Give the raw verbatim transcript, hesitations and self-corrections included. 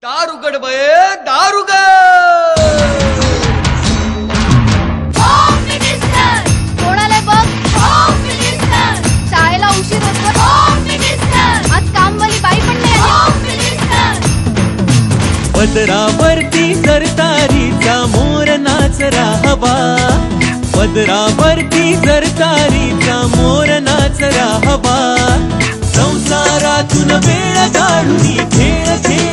दार उघड बये, दार उघड. होम मिनिस्टर कोणाला बघ. होम मिनिस्टर शाळेला उशीर होतो. होम मिनिस्टर आज कामवाली बाई पण नाही आली. होम मिनिस्टर पदरावरती सरतारीचा मोर नाचरा हवा. पदरावरती सरतारीचा मोर नाचरा हवा. संसारातून वेळ काढून खेळ खेळ